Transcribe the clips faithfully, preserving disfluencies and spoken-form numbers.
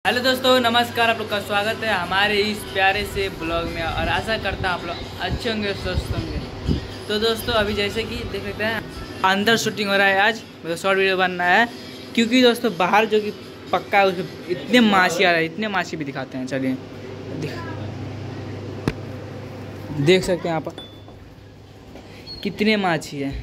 Hello दोस्तों, नमस्कार। आप लोग का स्वागत है हमारे इस प्यारे से ब्लॉग में और आशा करता हूँ आप लोग अच्छे होंगे, स्वस्थ होंगे। तो दोस्तों अभी जैसे कि देख सकते हैं अंदर शूटिंग हो रहा है। आज मतलब शॉर्ट वीडियो बनना है क्योंकि दोस्तों बाहर जो कि पक्का है उसमें इतने माछी आ रहे हैं, इतने माछी भी दिखाते हैं। चलिए देख सकते हैं यहाँ पर कितने माछी है,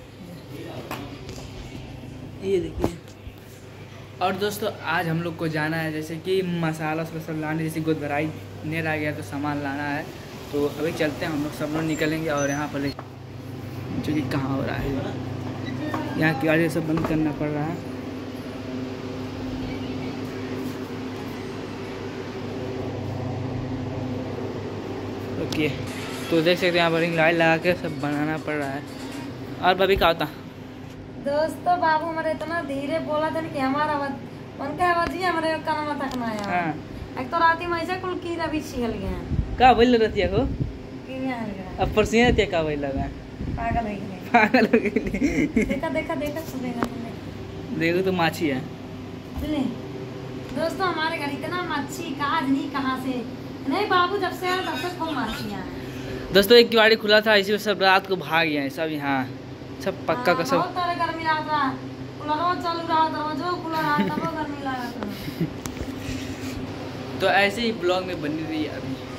ये देखिए। और दोस्तों आज हम लोग को जाना है जैसे कि मसाला सब लाने, जैसे गोद भराई नेर आ गया तो सामान लाना है। तो अभी चलते हैं, हम लोग सब लोग निकलेंगे। और यहाँ पर जो कि कहाँ हो रहा है, यहाँ की गाड़ी सब बंद करना पड़ रहा है। ओके, तो देख सकते हैं यहाँ पर रिंग लाइट लगा के सब बनाना पड़ रहा है। और भाभी क्या होता दोस्तों बाबू हमारे इतना धीरे बोला था कि हमारा उनका आवाज ही हमारे कान में तक ना आया। हाँ। एक तो राती में ऐसे कुल की रवि छिल गया का बोल रहती है को कीड़ियां हल गया। अब परसिया रहती है का बोल लगा पागल हो गए, पागल हो गई। देखा देखा देखा सुनेगा तुमने, देखो तो माछी है। सुने दोस्तों हमारे घर इतना मच्छी कहाँ नहीं कहाँ से नहीं। बाबू जब से आया तब से खूब मच्छियां हैं। दोस्तों एक किवाड़ी खुला था, इसी में सब रात को भाग गए हैं सब। यहाँ सब पक्का का सब बहुत तरह गर्मी लगा था, कूलर चालू रहा था, जो कूलर रहा तब गर्मी लगा था। तो ऐसे ही ब्लॉग में बनी रही अभी।